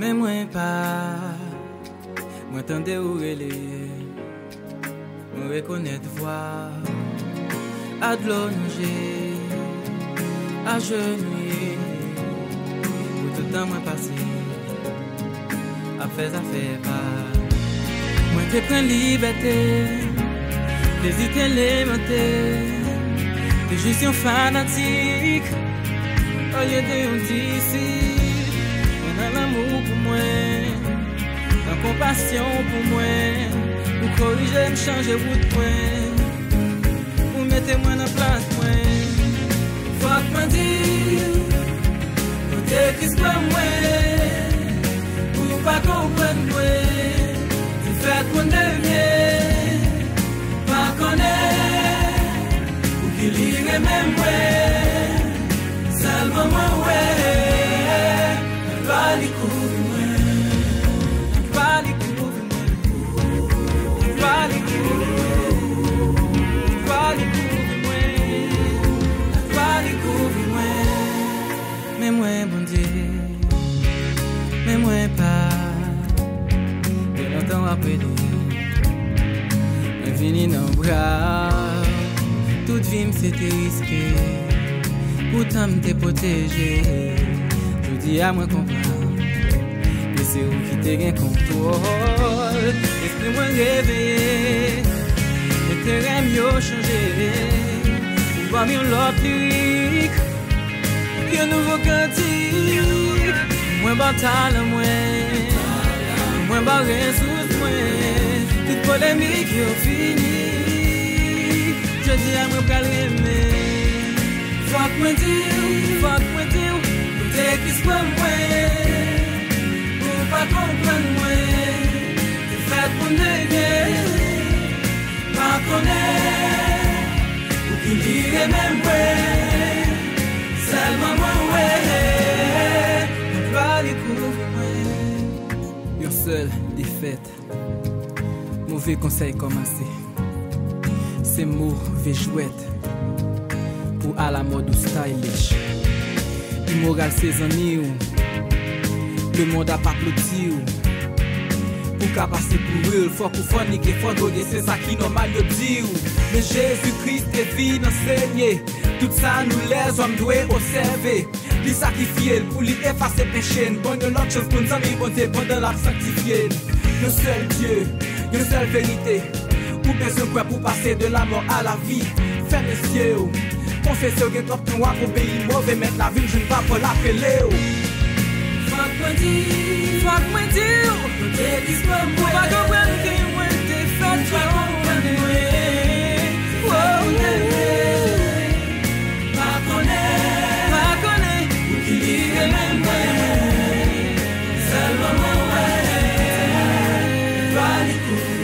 Mais moi pas, moi tendais où relais, moi reconnaître voix, à de l'eau nager, à genouiller, pour tout le temps moi passé, à faire pas. Moi te prends liberté, plaisir élémentaire, de juste un fanatique, au lieu de un disciple. Dans l'amour pour moi, dans compassion pour moi, pour corriger, me changer route moi, pour mettre moi dans place moi. Faut que me dire, pour t'écrire pour moi, pour pas comprendre moi, tu fais mon devient, pas connaître, pour qu'il irait même moi, seulement moi ouais. Vale couvre-moi, vale couvre-moi, vale couvre-moi, vale couvre-moi, vale couvre-moi. Mais moi bon Dieu, mais moi pas. De longtemps après me vini dans le bras, toute vie m'était risqué, pourtant m'était protégé. Dis à moi comprendre que c'est vous qui t'es contrôle. Esprit moi réveillé, et terrain mieux changé. Pour voir mieux l'autre lyrique, que nouveau cantique. Moins bataille moins barré sous moi. Toute polémique est finie. Je dis à moi qu'à l'aimer. Faut que moi dire. C'est qui soit moi, pour pas comprendre moi, tu fais pour néger, pas connaître, pour qu'il irait même moi, seulement moi ouais, pas découvrir moi. Une seule défaite, mauvais conseil commencé, c'est mauvais jouette, pour à la mode ou stylish. Immoral ses amis le monde a pas applaudi pour qu'à passer pour eux, faut qu'on fornique, faut donner, c'est ça qui normal de dire. Mais Jésus-Christ est venu enseigner, tout ça nous les hommes doivent observer. Lui sacrifier pour lui effacer péché, bonne l'autre chose pour nous amis, bonté pendant la sanctifier. Le seul Dieu, une seule vérité, pour besoin quoi pour passer de la mort à la vie, faire les cieux. Confesseur que trop de noir pour pays mauvais, mettre la ville, je ne vais pas l'appeler. Faut que me dire, t'es disponible, pas comprendre que moi t'es fait, pas comprendre pas connaître, pour qu'il irait même moi, seulement moi, pas les coups.